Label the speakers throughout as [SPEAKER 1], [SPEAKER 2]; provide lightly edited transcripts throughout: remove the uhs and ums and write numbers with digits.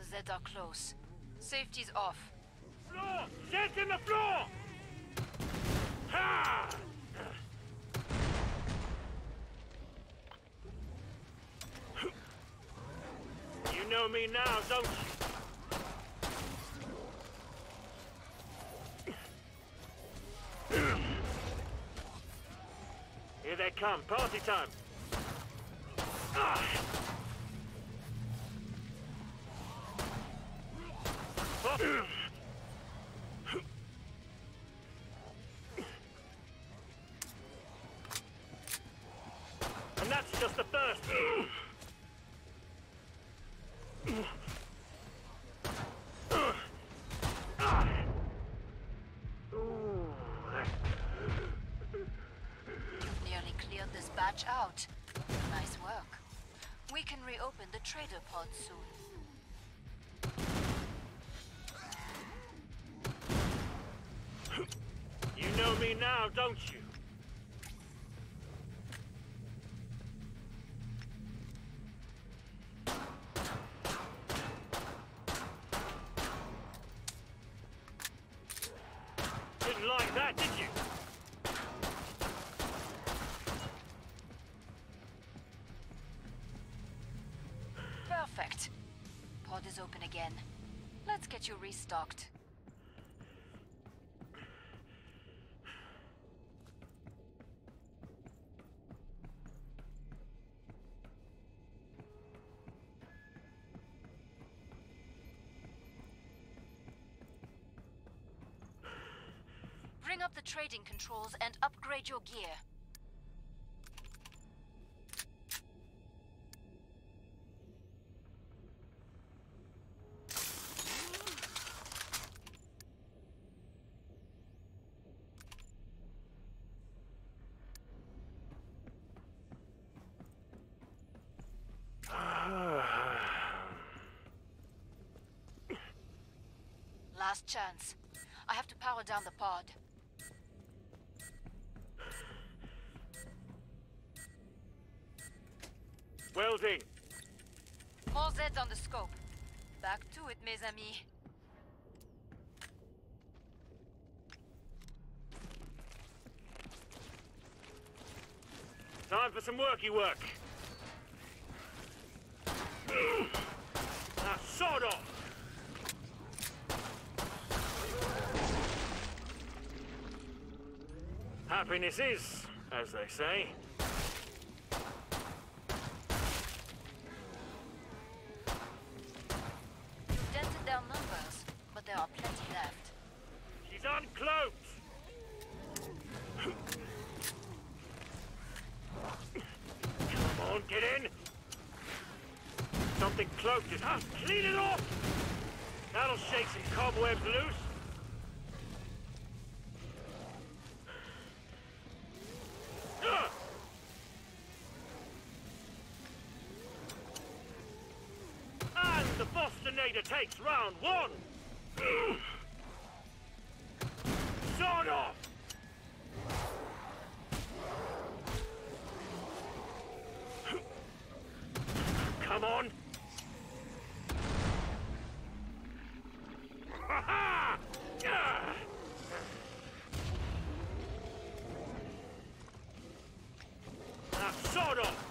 [SPEAKER 1] Zed are close. Safety's off.
[SPEAKER 2] Floor! Zed's in the floor! Ha! You know me now, don't you? Here they come, party time! Ah! And that's just the first!
[SPEAKER 1] Nearly cleared this batch out. Nice work. We can reopen the trader pod soon.
[SPEAKER 2] You know me now, don't you? Didn't like that, did you?
[SPEAKER 1] Perfect. Pod is open again. Let's get you restocked. Bring up the trading controls and upgrade your gear. Last chance. I have to power down the pod.
[SPEAKER 2] Welding!
[SPEAKER 1] More Zeds on the scope. Back to it, mes amis.
[SPEAKER 2] Time for some worky work. Now sod off! Happiness is, as they say.
[SPEAKER 1] You've dented their numbers, but there are plenty left.
[SPEAKER 2] She's uncloaked! Come on, get in! Something cloaked is us. Clean it off! That'll shake some cobwebs loose. And the Bostonator takes round one! Sod off! Come on! Ha-ha! Now sod off!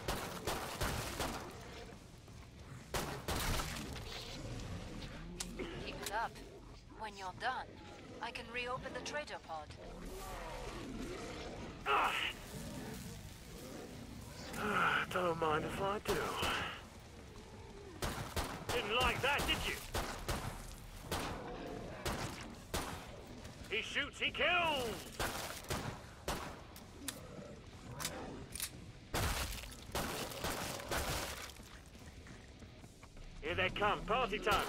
[SPEAKER 1] Keep it up. When you're done, I can reopen the trader pod.
[SPEAKER 2] Don't mind if I do. Didn't like that, did you? He shoots, he kills! Here they come, party time!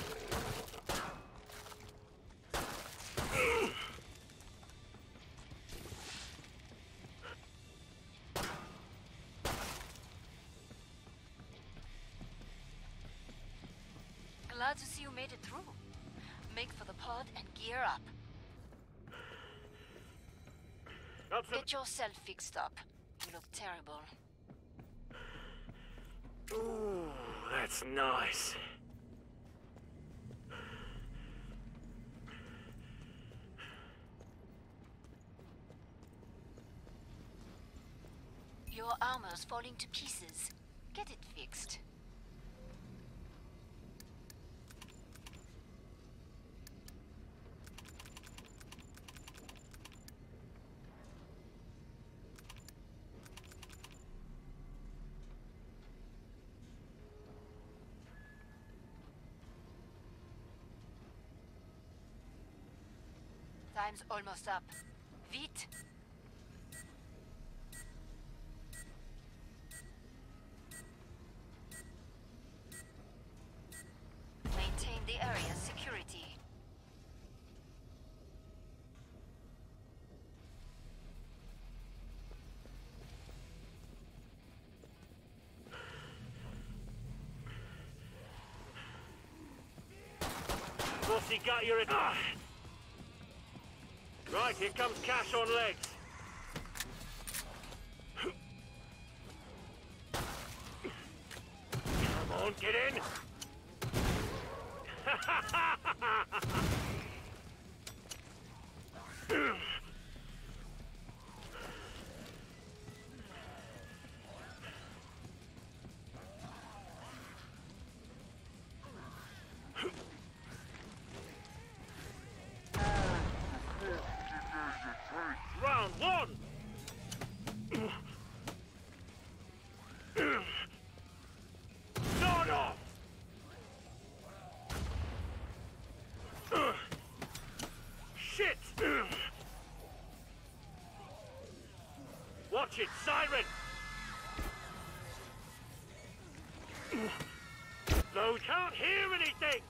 [SPEAKER 1] Glad to see you made it through. Make for the pod and gear up. Get yourself fixed up. You look terrible.
[SPEAKER 2] Ooh, that's nice.
[SPEAKER 1] Your armor's falling to pieces. Get it fixed. Time's almost up. Vite! Maintain the area's security.
[SPEAKER 2] What's he got your... Right, here comes Cash on legs. Come on, get in! Round one! Start off! Shit! Watch it, Siren! No, we can't hear anything!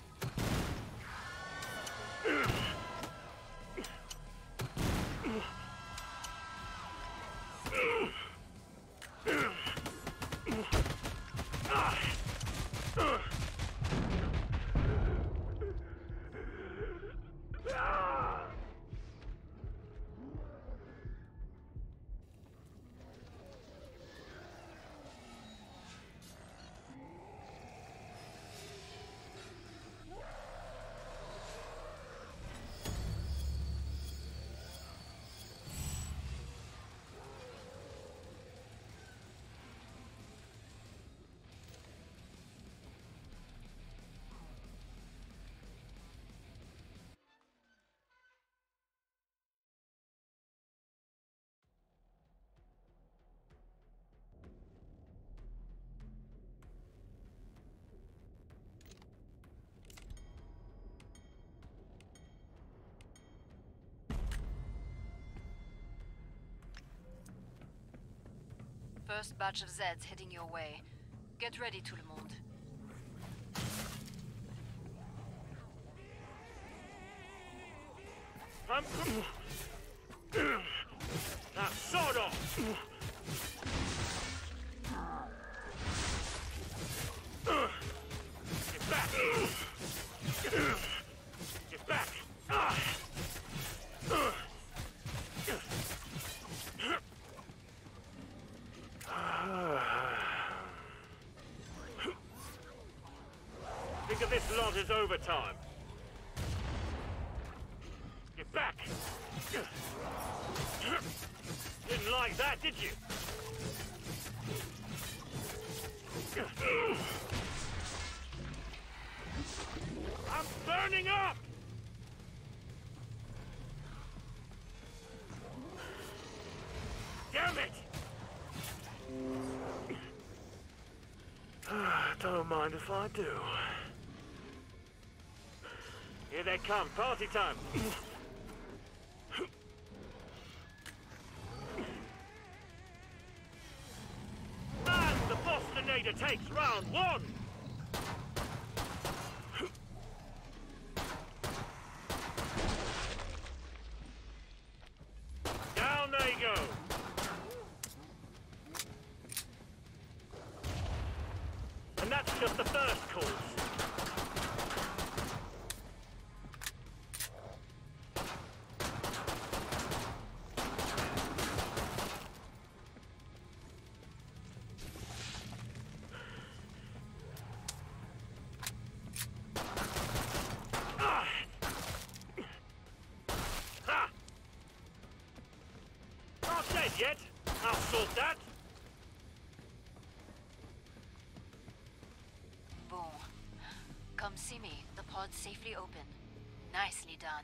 [SPEAKER 1] First batch of Zeds heading your way. Get ready, tout le monde.
[SPEAKER 2] Now, sword off! Get back! Get back! Think of this lot as overtime. Get back! Didn't like that, did you? I'm burning up! Damn it! Don't mind if I do. Here they come, party time! And the Bostonator takes round one! Down they go! And that's just the first course. Not dead yet. I'll sort that.
[SPEAKER 1] Come see me. The pod's safely open. Nicely done.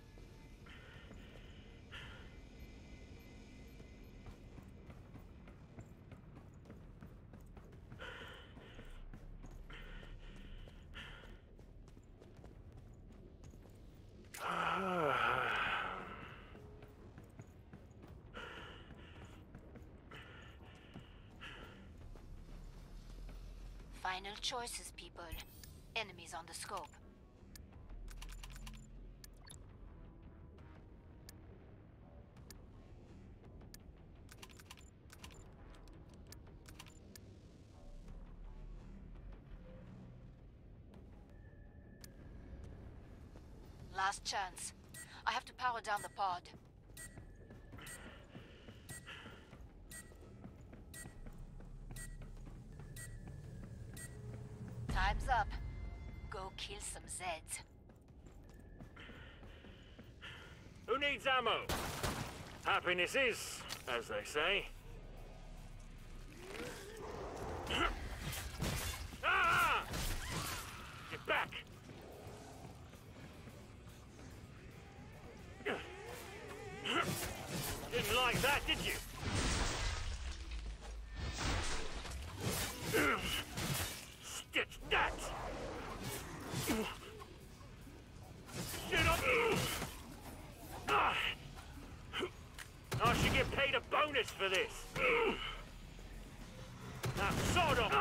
[SPEAKER 1] Final choices, people. Enemies on the scope. Last chance. I have to power down the pod. Time's up. Go kill some Zeds.
[SPEAKER 2] Who needs ammo? Happiness is, as they say. Ah! Get back! Didn't like that, did you? Stitch that! Shit up! I should get paid a bonus for this. Now, sort of.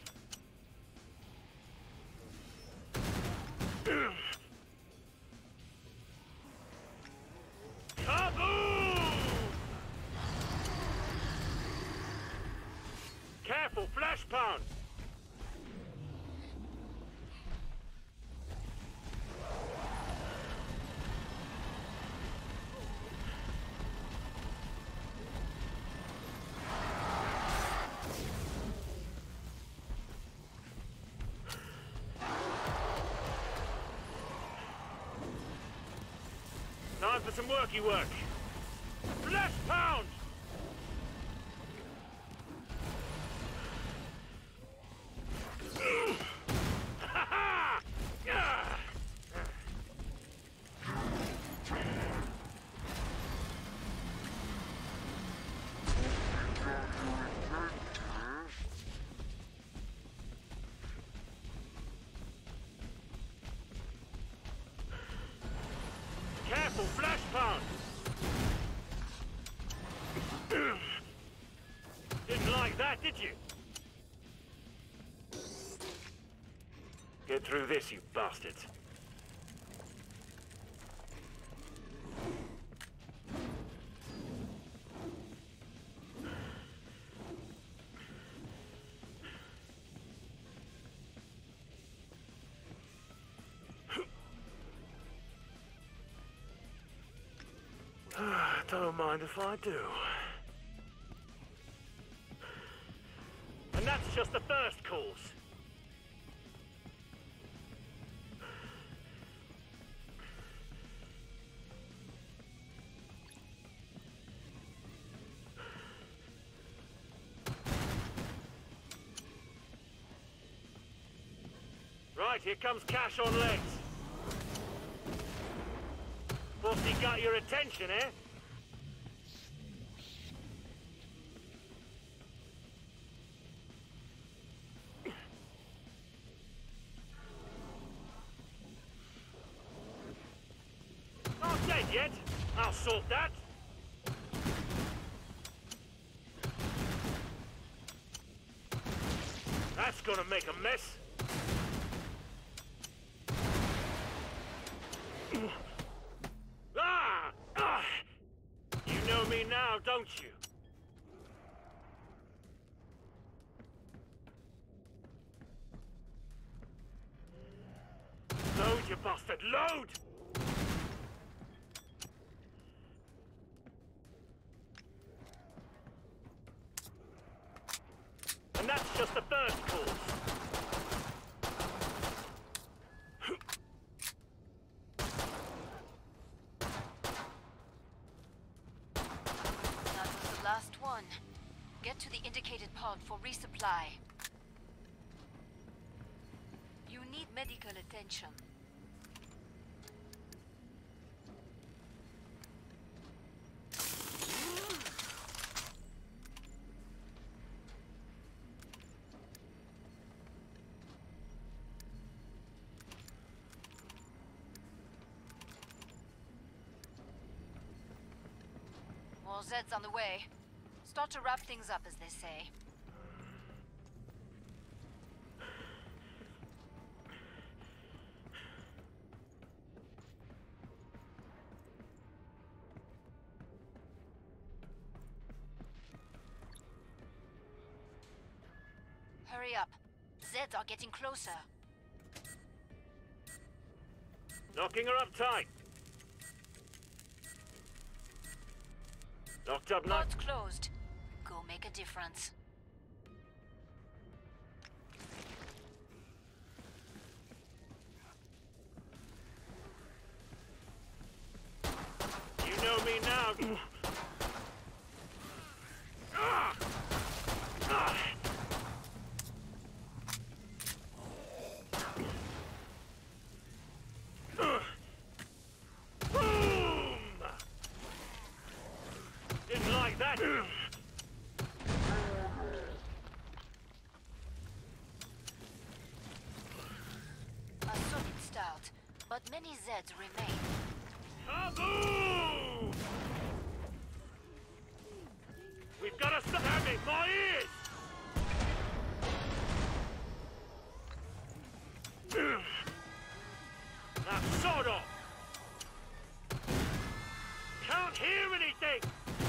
[SPEAKER 2] Kaboom! Careful, flash pound. Time for some worky work. Flash pound! Careful, flash pound! Didn't like that, did you? Get through this, you bastards. Don't mind if I do. And that's just the first course. Right, here comes Cash on legs. What's he got your attention, eh? Not dead yet. I'll sort that. That's gonna make a mess. You know me now, don't you? Load, you bastard, load! And that's just the first course.
[SPEAKER 1] That was the last one. Get to the indicated pod for resupply. You need medical attention. More Zeds on the way. Start to wrap things up, as they say. Hurry up. Zeds are getting closer.
[SPEAKER 2] Knocking her up tight. Locked up now.
[SPEAKER 1] Port's closed. Go make a difference.
[SPEAKER 2] You know me now. Boom! Didn't like that.
[SPEAKER 1] A solid start, but many Zeds remain.
[SPEAKER 2] Kaboom! We've got to stop. Damn it, my ears! Now, sod off! Can't hear anything!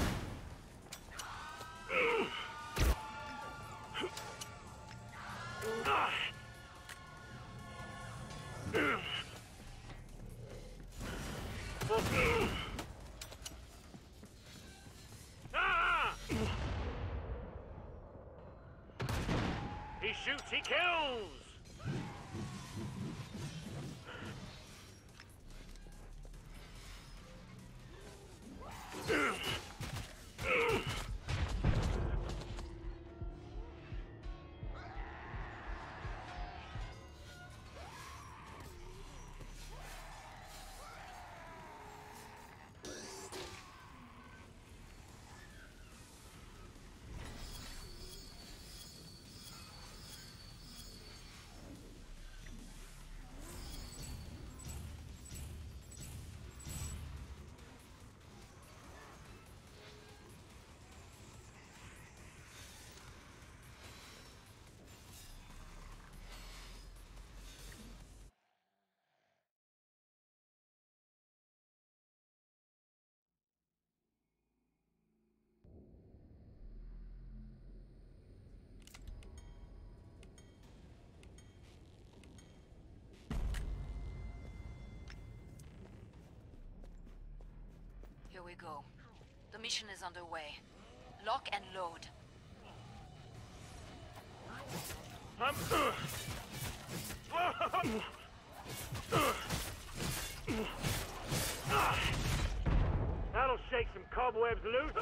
[SPEAKER 2] He shoots, he kills!
[SPEAKER 1] Here we go. The mission is underway. Lock and load.
[SPEAKER 2] That'll shake some cobwebs loose.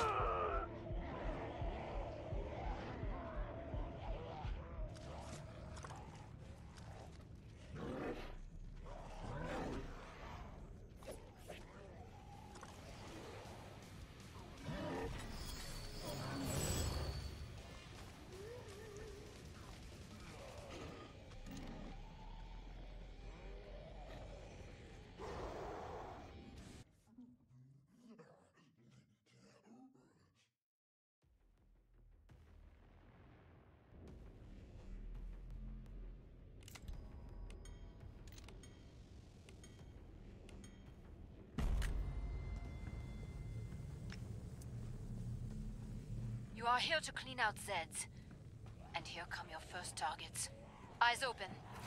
[SPEAKER 1] You are here to clean out Zeds. And here come your first targets. Eyes open.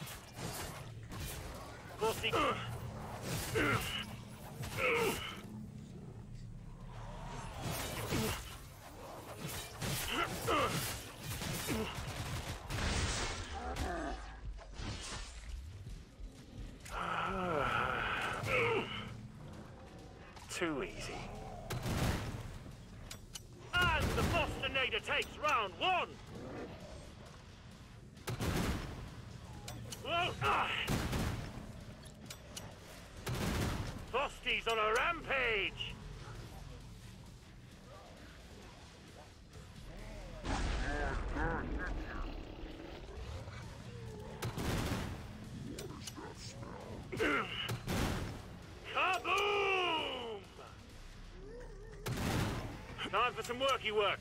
[SPEAKER 2] Too easy. And the Bostonator takes round one! ammo! Frosty's on a rampage! Kaboom! Time for some worky work.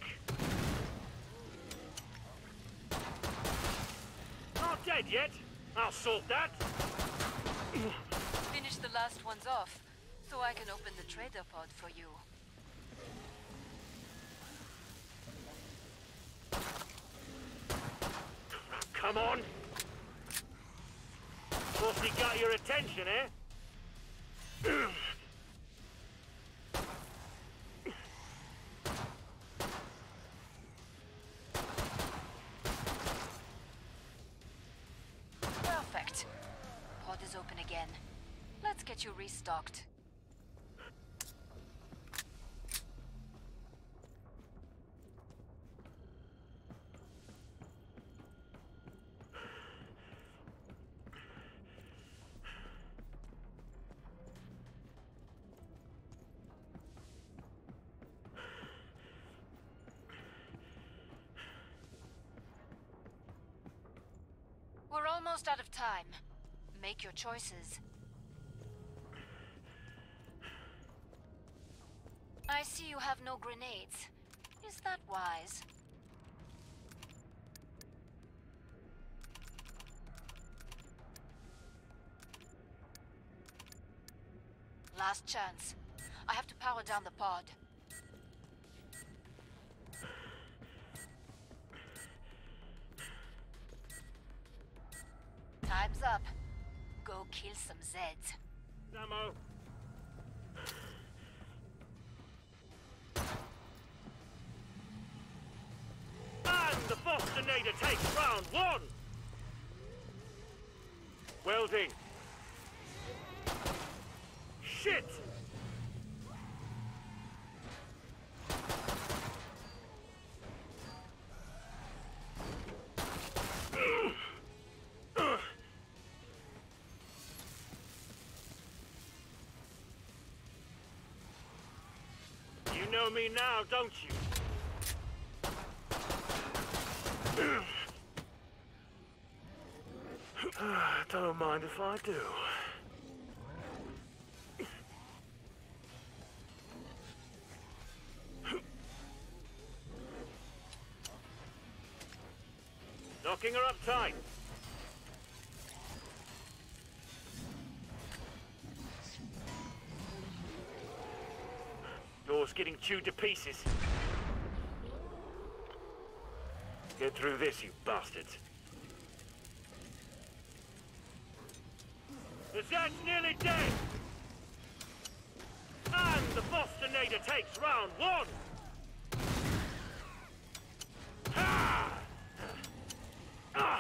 [SPEAKER 2] Not dead yet. I'll sort that.
[SPEAKER 1] Finish the last ones off, so I can open the trader pod for you.
[SPEAKER 2] Come on. Frosty got your attention, eh?
[SPEAKER 1] Perfect. Pod is open again. Let's get you restocked. We're almost out of time. Make your choices. I see you have no grenades. Is that wise? Last chance. I have to power down the pod. Time's up. Go kill some Zeds.
[SPEAKER 2] Ammo. And the Bostonator takes round one! Welding. Shit! You know me now, don't you? Don't mind if I do. Knocking her up tight. Door's getting chewed to pieces. Get through this, you bastards. The Zed's nearly dead! And the Bostonator takes round one! Ha! Ah!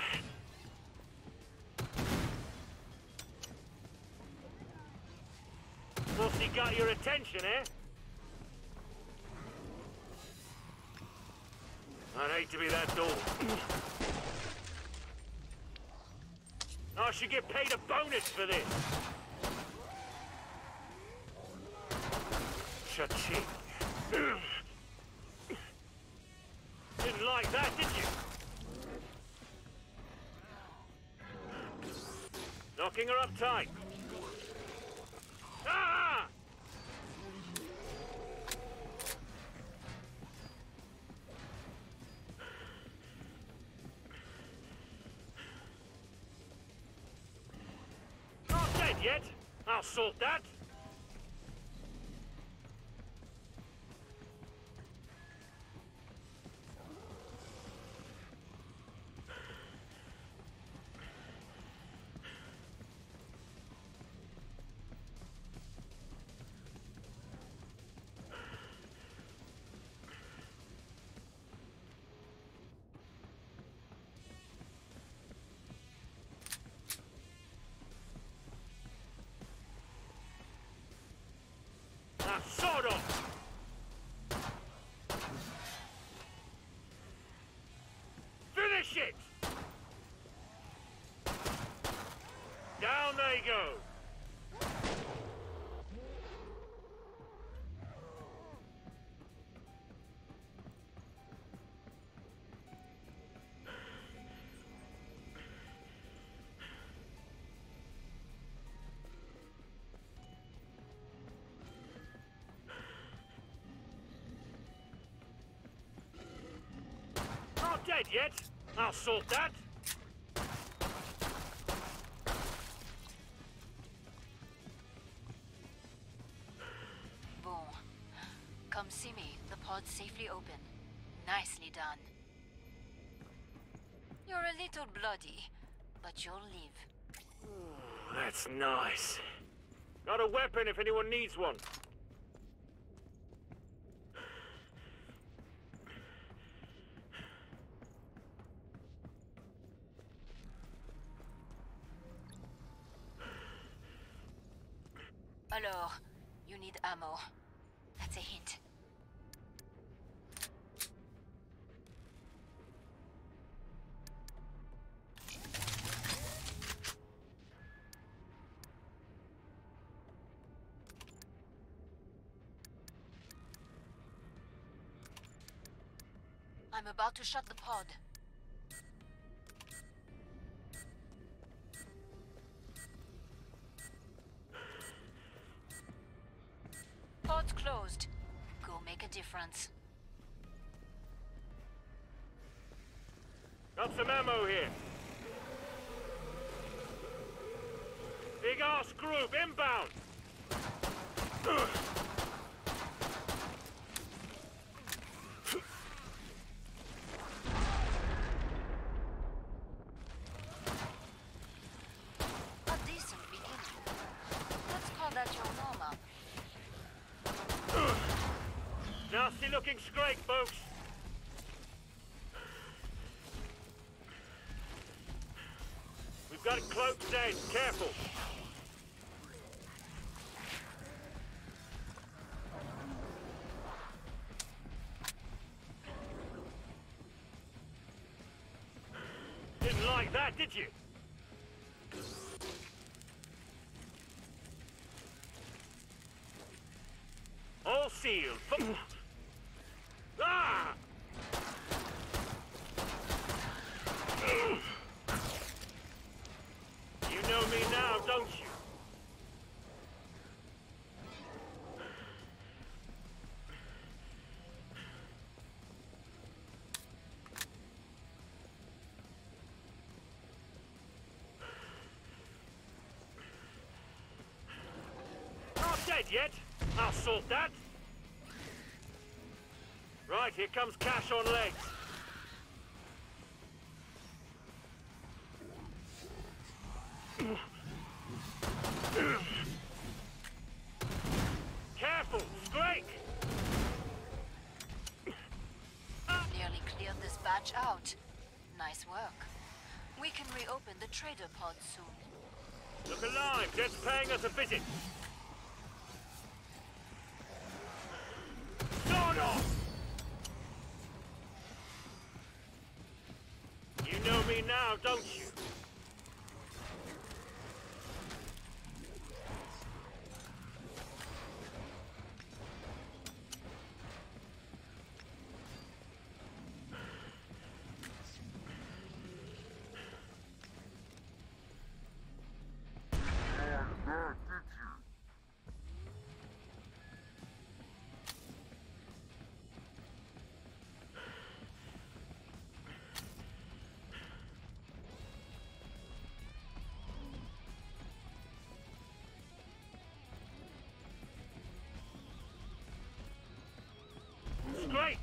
[SPEAKER 2] Frosty got your attention, eh? I'd hate to be that dull. I should get paid a bonus for this. Cha-ching. Didn't like that, did you? Knocking her up tight. Ah! Not dead yet. I'll sort that. Down they go! Not dead yet. I'll sort that.
[SPEAKER 1] Bon. Come see me. The pod's safely open. Nicely done. You're a little bloody, but you'll live.
[SPEAKER 2] That's nice. Got a weapon if anyone needs one.
[SPEAKER 1] Alors, you need ammo. That's a hint. I'm about to shut the pod. Pod's closed. Go make a difference.
[SPEAKER 2] Got some ammo here. Big ass group inbound.
[SPEAKER 1] A decent beginning. Let's call that your warm-up.
[SPEAKER 2] Nasty looking scrape, folks. We've got cloaked dead. Careful. Didn't like that, did you? All sealed. Ah! You know me now, don't you? Not dead yet. I'll sort that. Right, here comes cash on legs. Careful, Scrake!
[SPEAKER 1] Nearly cleared this batch out. Nice work. We can reopen the trader pod soon.
[SPEAKER 2] Look alive, Jet's paying us a visit. Start off! You know me now, don't you? Scrake!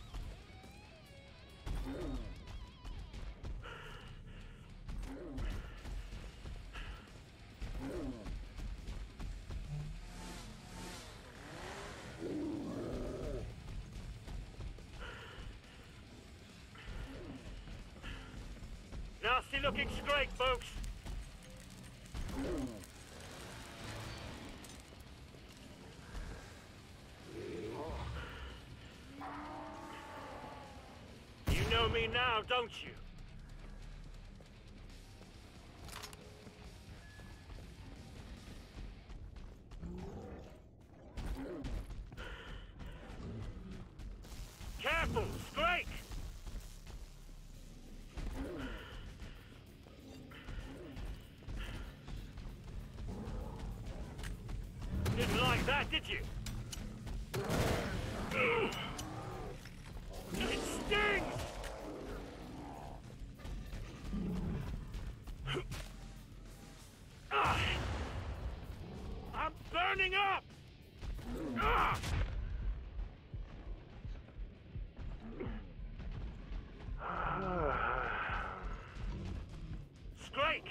[SPEAKER 2] Nasty looking Scrake, folks. You know me now, don't you? did you? It stings! I'm burning up! Scrake!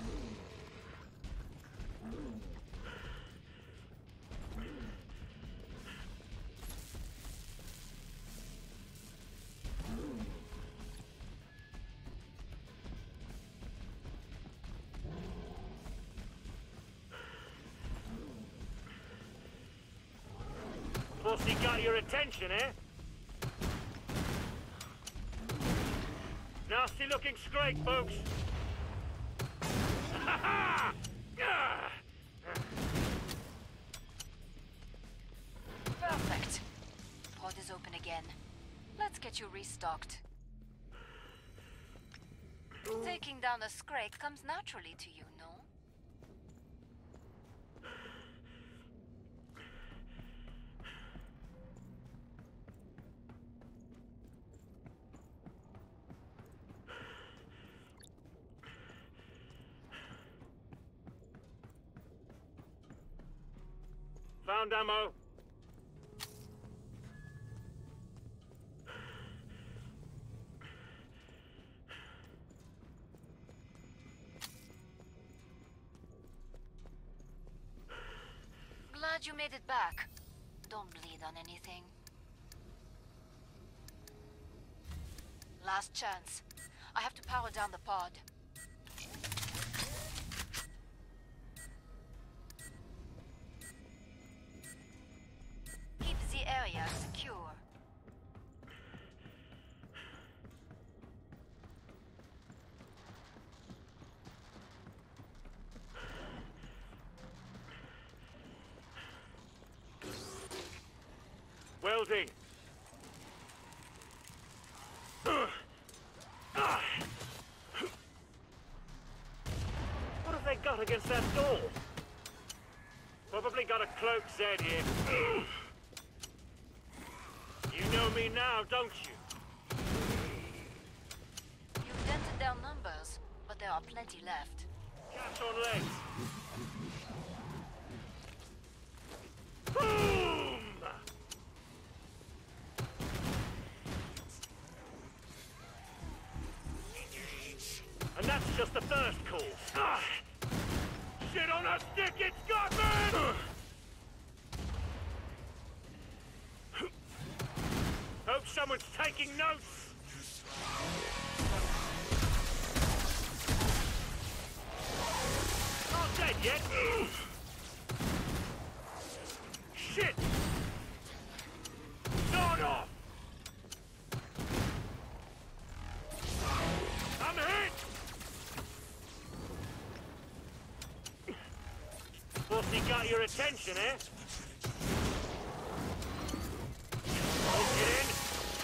[SPEAKER 2] Pussy got your attention, eh? Nasty looking Scrake, folks.
[SPEAKER 1] Perfect. Pod is open again. Let's get you restocked. Taking down a Scrake comes naturally to you, no?
[SPEAKER 2] Found ammo.
[SPEAKER 1] Glad you made it back. Don't bleed on anything. Last chance. I have to power down the pod. Keep the area secure.
[SPEAKER 2] Welding. What have they got against that door? Probably got a cloak Zed here. You know me now, don't you?
[SPEAKER 1] You've dented their numbers, but there are plenty left.
[SPEAKER 2] Catch on legs. Boom! And that's just the first call. Shit on a stick, it's got me! Hope someone's taking notes. Not dead yet. Shit! Sawed off! I'm hit! Pussy got your attention, eh? Hold it in.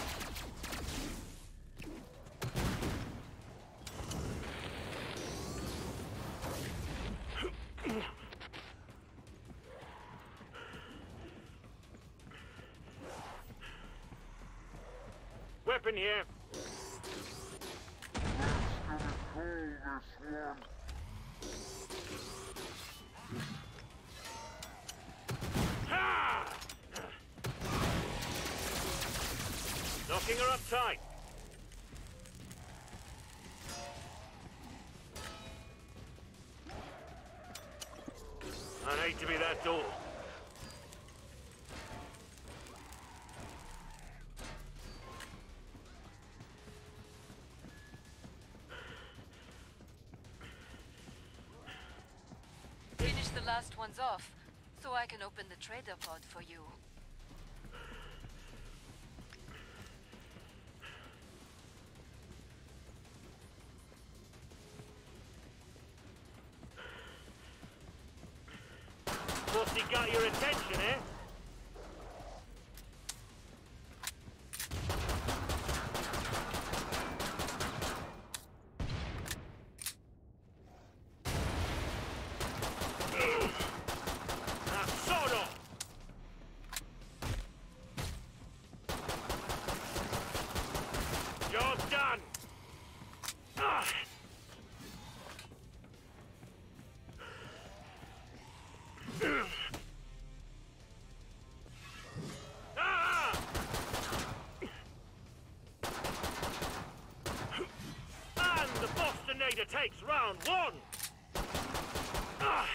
[SPEAKER 2] Weapon here. Ha! Knocking her up tight. I'd hate to be that door.
[SPEAKER 1] Finish the last ones off, so I can open the trader pod for you.
[SPEAKER 2] Pussy got your attention, eh? Now, sawed off! Ah! Ah! And the Bostonator takes round one! Ah!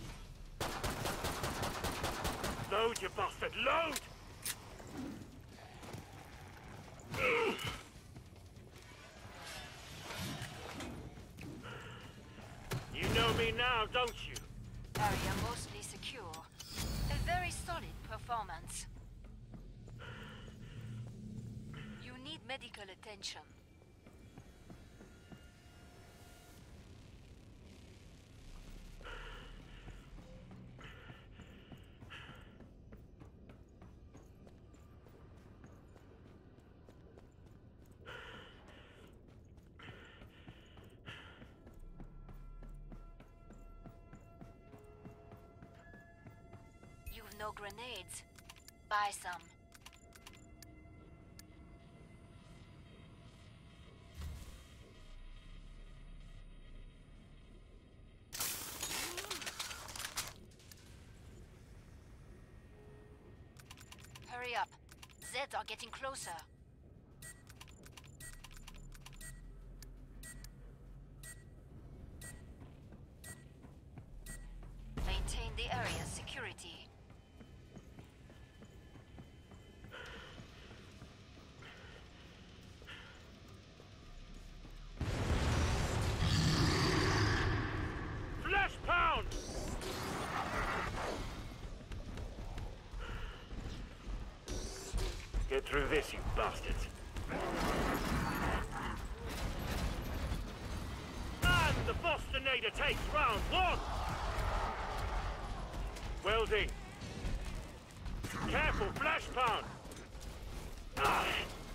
[SPEAKER 2] Load, you bastard, load! You know me now, don't you?
[SPEAKER 1] Area mostly secure. A very solid performance. You need medical attention. You've no grenades. Buy some. Hurry up. Zeds are getting closer. Maintain the area's security.
[SPEAKER 2] Flesh pound! Get through this, you bastards. And the Bostonator takes round one! Welding. Careful, flesh pound! Ah.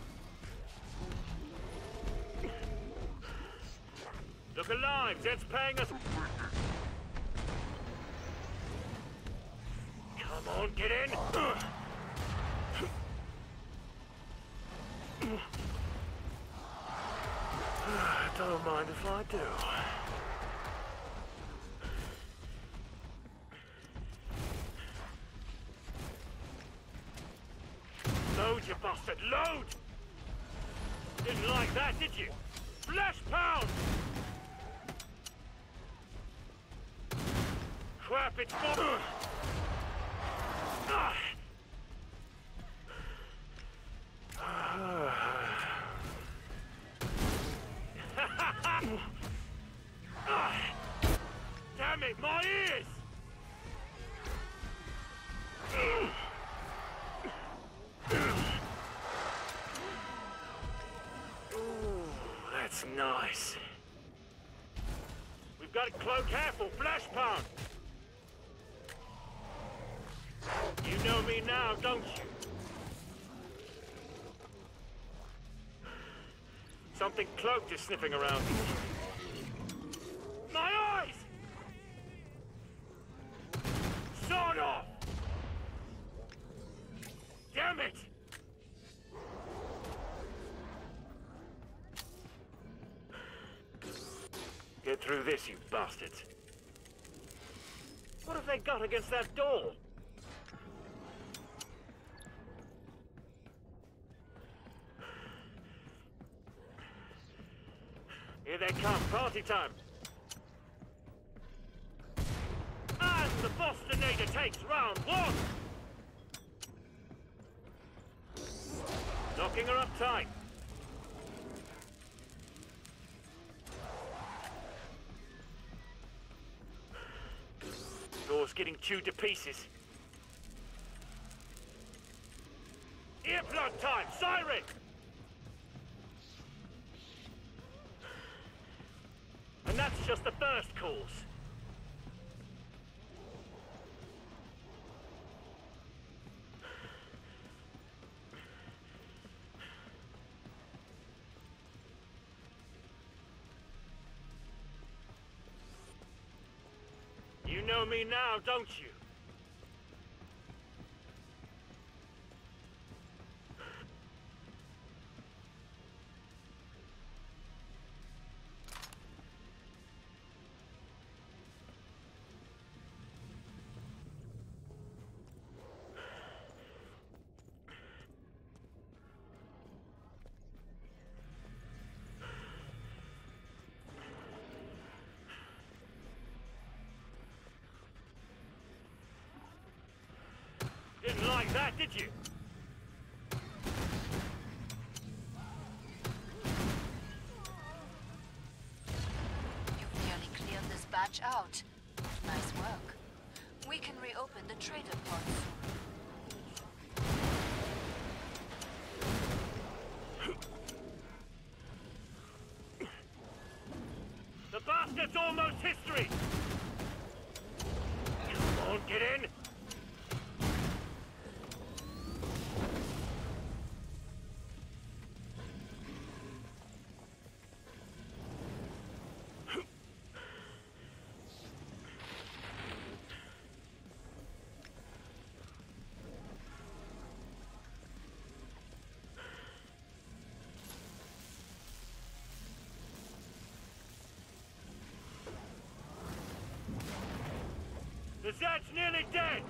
[SPEAKER 2] Look alive, Zed's paying us. Come on, get in! Don't mind if I do. Load, you bastard, load! Didn't like that, did you? Flesh pound! Crap, it's for... Ah. Damn it, my ears! Ooh, that's nice. We've got to cloak careful, flesh pound. You know me now, don't you? Something cloaked is sniffing around. My eyes! Sawed off! Damn it! Get through this, you bastards. What have they got against that door? Here they come, party time! And the Bostonator takes round one! Locking her up tight. Door's getting chewed to pieces. Earplug time, siren! And that's just the first course. You know me now, don't you? see that, did you?
[SPEAKER 1] You've nearly cleared this batch out. Nice work. We can reopen the trader pod soon.
[SPEAKER 2] The bastard's almost history! Come on, get in! The Zad's nearly dead!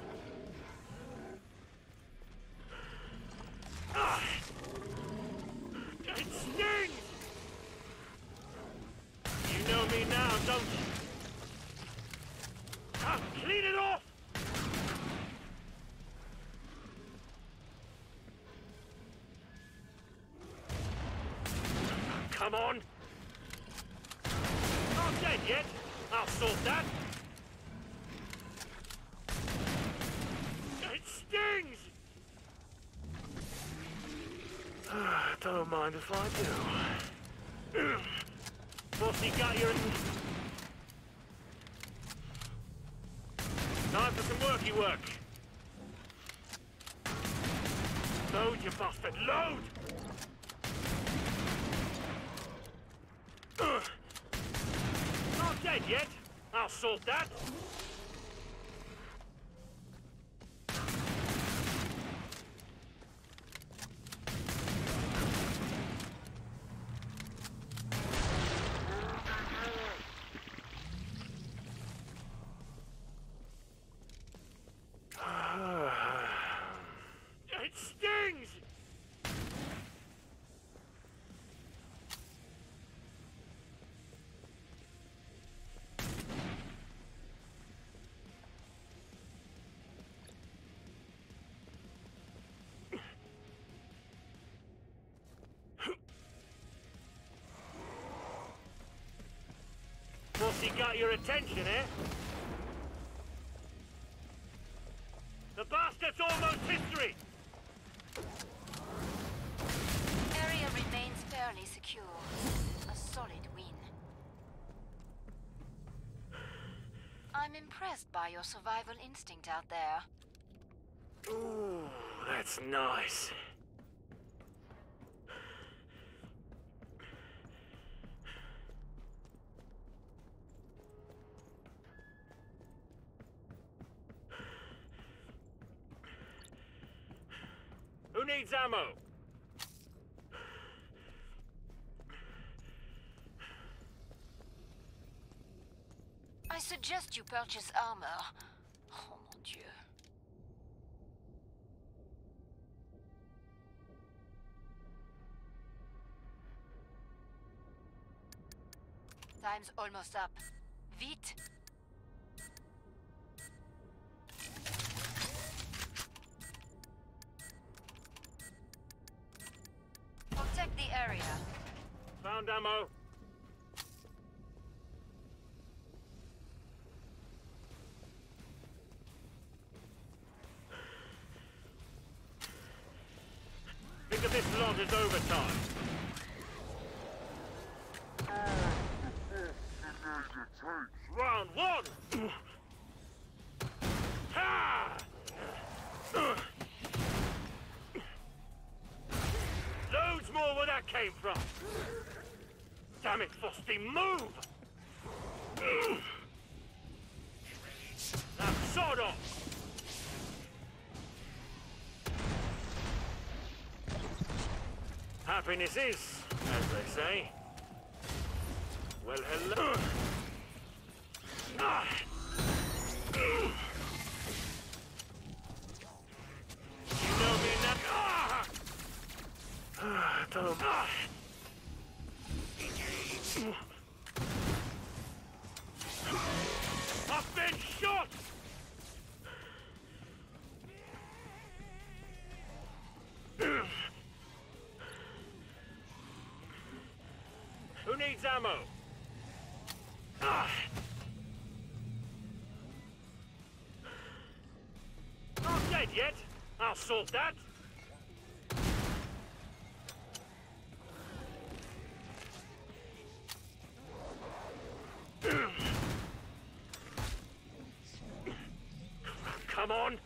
[SPEAKER 2] Ah! It stings! You know me now, don't you? Ah, clean it off! Come on! Not dead yet! I'll sort that! Stings! Don't mind if I do. What's he got you in? Time for some worky work. Load, you bastard, load! Not dead yet. I'll sort that. It stings! What's he got your attention, eh? The bastard's almost history!
[SPEAKER 1] Area remains fairly secure. A solid win. I'm impressed by your survival instinct out there.
[SPEAKER 2] Ooh, that's nice. Who needs ammo?
[SPEAKER 1] I suggest you purchase armor. Oh mon Dieu. Time's almost up. Vite! Protect the area.
[SPEAKER 2] Found ammo. Think of this lot as overtime. Round one! Ha! Loads more where that came from! Damn it, Frosty, move! Now, sod off! Happiness is, as they say. Well, hello. Ah. You know me now. Ah. Don't. Ah. I've been shot. needs ammo? Ah! Not dead yet. I'll sort that. Come on.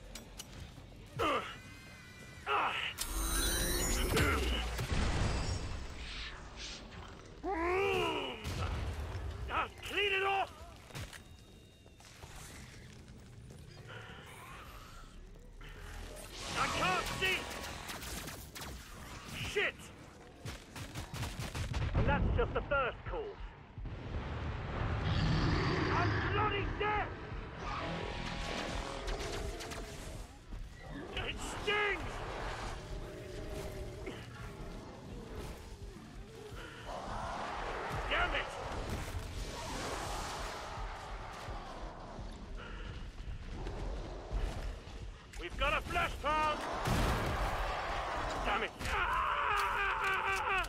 [SPEAKER 2] Clean it off. I can't see. Shit. And that's just the first course. I'm bloody dead. It stings! Damn it! We've got a flash palm! Damn it! Ah!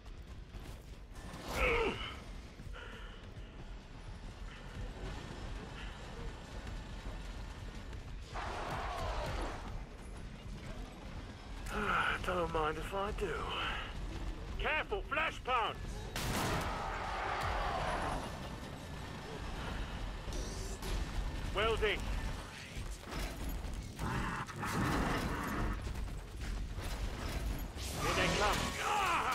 [SPEAKER 2] Don't mind if I do. Careful, flash pound! Welding. Here they come. Ah!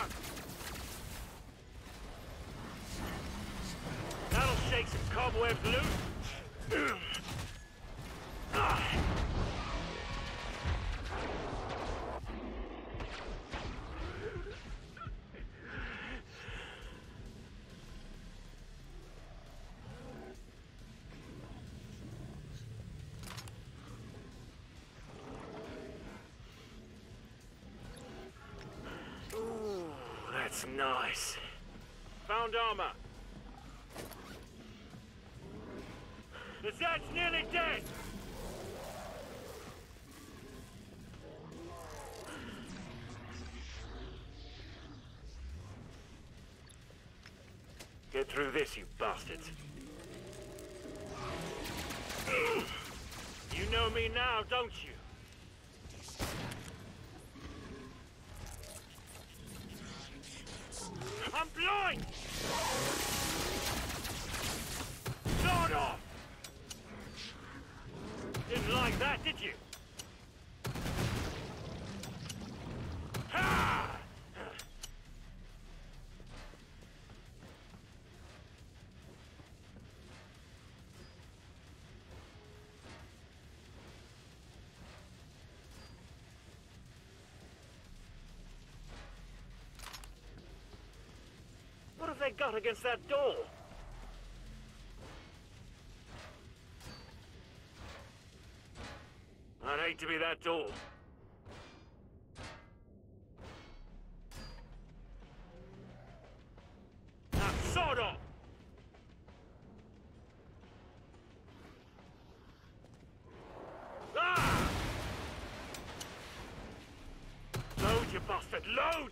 [SPEAKER 2] That'll shake some cobwebs loose. Ah! That's nice. Found armor. The Zed's nearly dead. Get through this, you bastards. You know me now, don't you? I'm blind! Sword off! Didn't like that, did you? Ha! What have they got against that door? I'd hate to be that door. Now, sword off! Ah! Load, you bastard, load!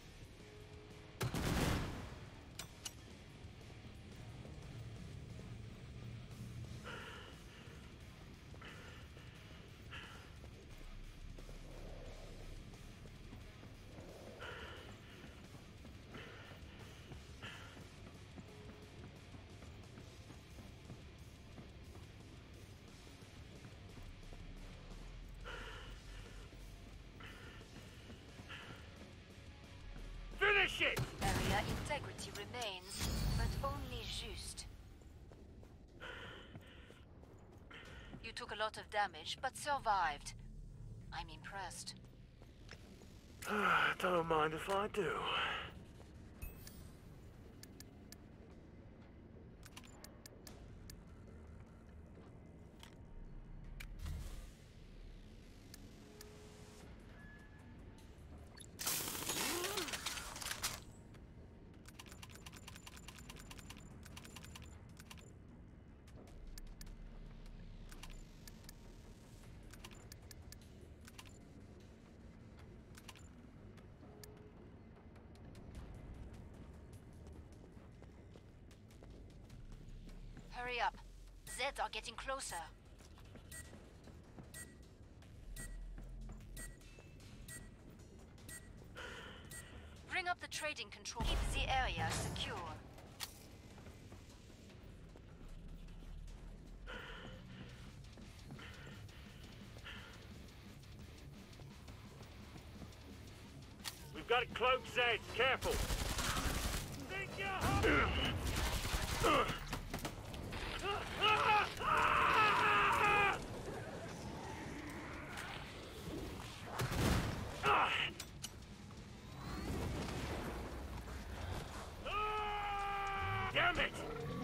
[SPEAKER 2] Finish it!
[SPEAKER 1] Area integrity remains, but only just. You took a lot of damage, but survived. I'm impressed.
[SPEAKER 2] Don't mind if I do.
[SPEAKER 1] hurry up. Zeds are getting closer. Bring up the trading control. Keep the area secure.
[SPEAKER 2] We've got it cloaked, Zed. Careful. Think you're Damn it!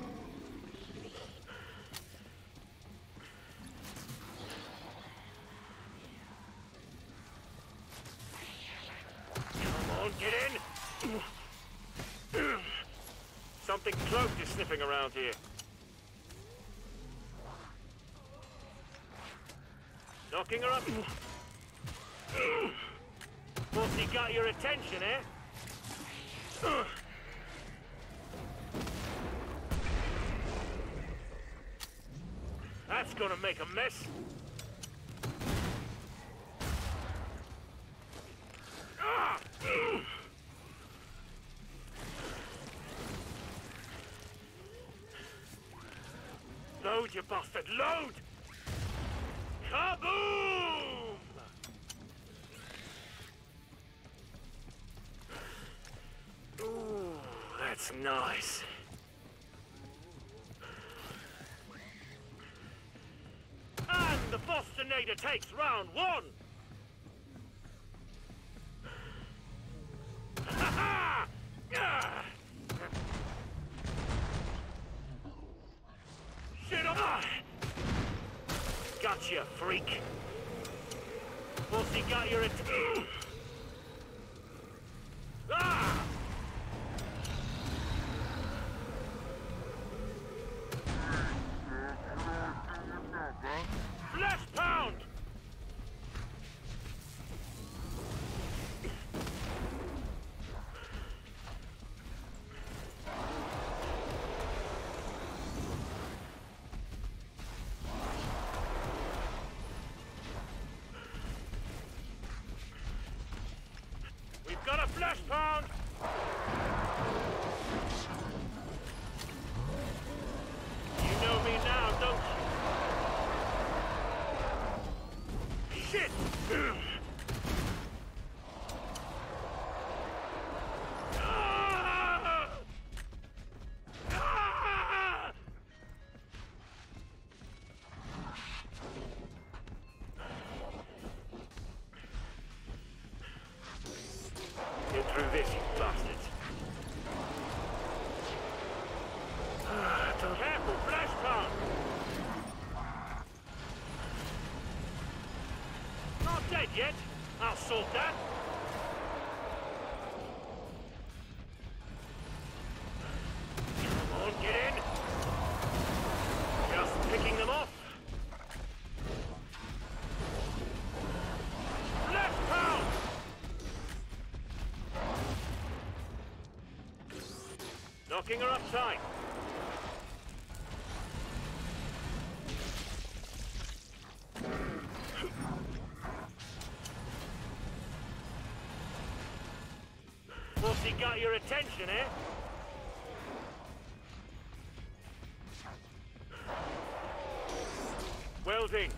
[SPEAKER 2] Come on, get in! Something cloaked is sniffing around here. Knocking her up. Thought he got your attention, eh? That's gonna make a mess. Load, you bastard, load! Kaboom! Ooh, that's nice. And the Bostonator takes round one! Ha-ha! Shit on! Gotcha, freak! Bossy got your Ah! Flesh pound! We've got a flesh pound! You know me now, don't you? Shit! Ah! Ah! Get through this, you bastards. Careful, flash pound! Not dead yet. I'll sort that. Come on, get in. Just picking them off. Flash pound! Knocking her up tight. Bossy got your attention, eh? Welding.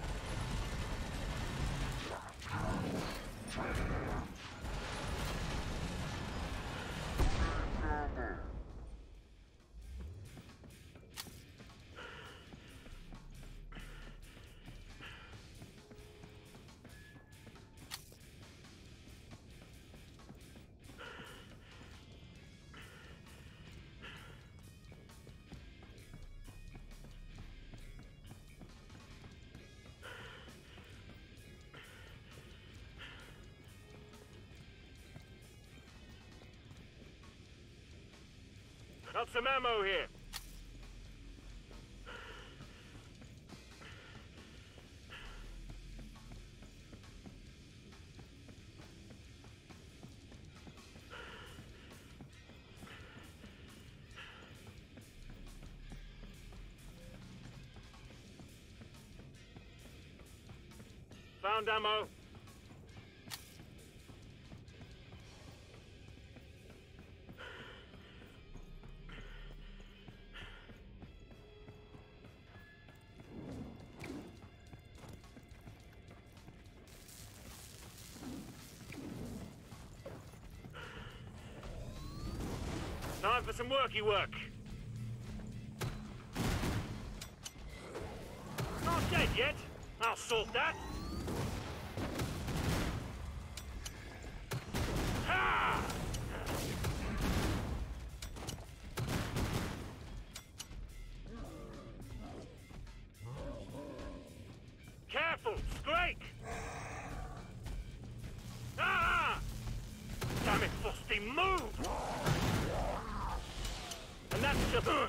[SPEAKER 2] Got some ammo here. Found ammo. Time for some worky work. Not dead yet. I'll sort that. Ha! Careful, Scrake! Ah! Damn it, Frosty, move! And that's just... Boom!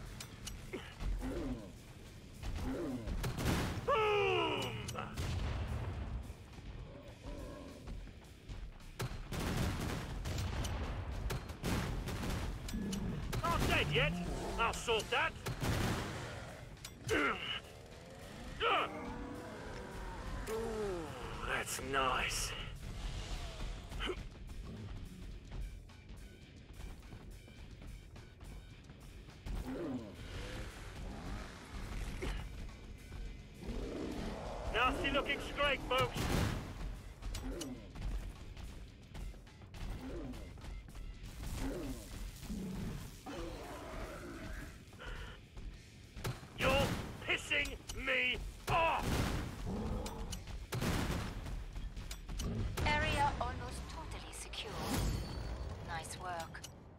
[SPEAKER 2] Not dead yet. I'll sort that. Ooh, that's nice. Nasty looking Scrake, folks. You're pissing me off!
[SPEAKER 1] Area almost totally secure. Nice work.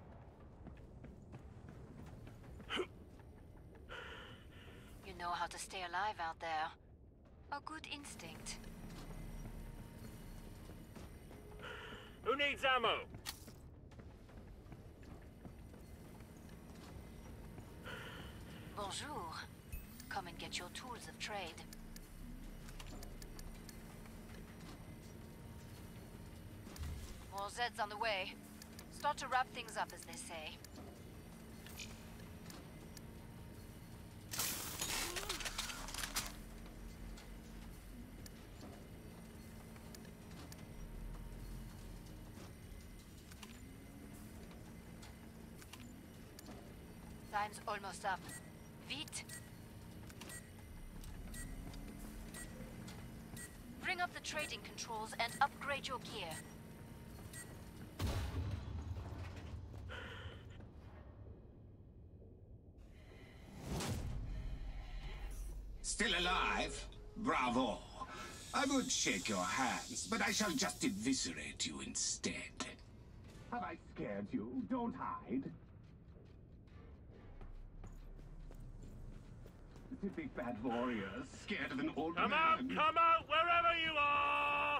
[SPEAKER 1] You know how to stay alive out there. A good instinct.
[SPEAKER 2] Who needs ammo?
[SPEAKER 1] Bonjour. Come and get your tools of trade. More Zeds on the way. Start to wrap things up, as they say. Time's almost up. Vite! Bring up the trading controls and upgrade your gear.
[SPEAKER 3] Still alive? Bravo. I would shake your hands, but I shall just eviscerate you instead. Have I scared you? Don't hide. The big bad warriors, scared of an old
[SPEAKER 2] Come
[SPEAKER 3] man.
[SPEAKER 2] out, wherever you are!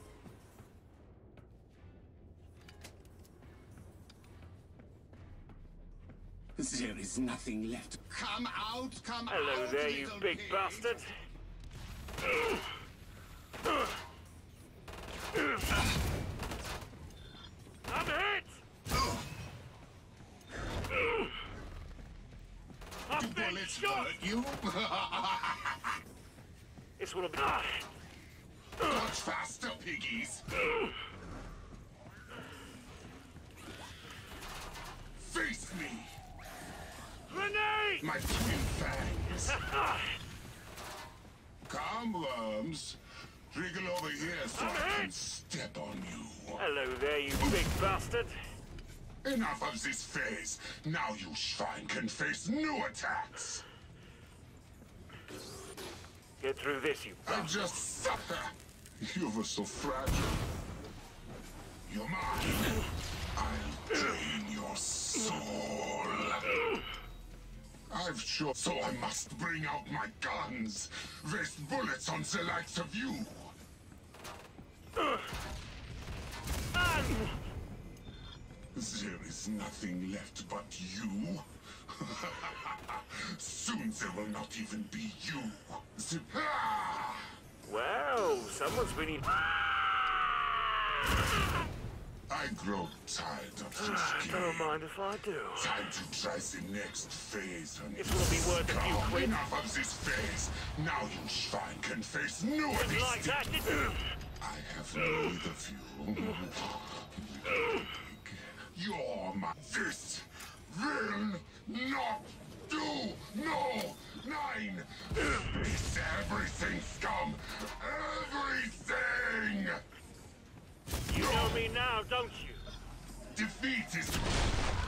[SPEAKER 3] There is nothing left. Come out, come out!
[SPEAKER 2] Hello there, you
[SPEAKER 3] little
[SPEAKER 2] big
[SPEAKER 3] pig.
[SPEAKER 2] bastard. I'm hit! I've been
[SPEAKER 3] Bullets
[SPEAKER 2] shot!
[SPEAKER 3] hurt you?
[SPEAKER 2] This will be...
[SPEAKER 3] Much faster, piggies! Face me!
[SPEAKER 2] Grenade!
[SPEAKER 3] My twin fangs! Come, worms. Wriggle over here so
[SPEAKER 2] I'm
[SPEAKER 3] I can
[SPEAKER 2] hit.
[SPEAKER 3] step on you.
[SPEAKER 2] Hello there, you big bastard.
[SPEAKER 3] Enough of this phase. Now you swine can face new attacks.
[SPEAKER 2] Get through this, you
[SPEAKER 3] I
[SPEAKER 2] bastard.
[SPEAKER 3] just sucker. You were so fragile. You're mine. I'll drain your soul. I've sure, so I must bring out my guns. Waste bullets on the likes of you. There is nothing left but you. Soon there will not even be you.
[SPEAKER 2] Well, someone's been...
[SPEAKER 4] I grow tired of this game.
[SPEAKER 2] Don't mind if I do.
[SPEAKER 4] Time to try the next phase on
[SPEAKER 2] It will be worth a few quid.
[SPEAKER 4] Enough of this phase. Now you swine can face new
[SPEAKER 2] Didn't like that, did you?
[SPEAKER 4] I have need of you. You're my... This will not do. No. 9. It's everything, scum. Everything.
[SPEAKER 2] You know me now, don't you?
[SPEAKER 4] Defeat is...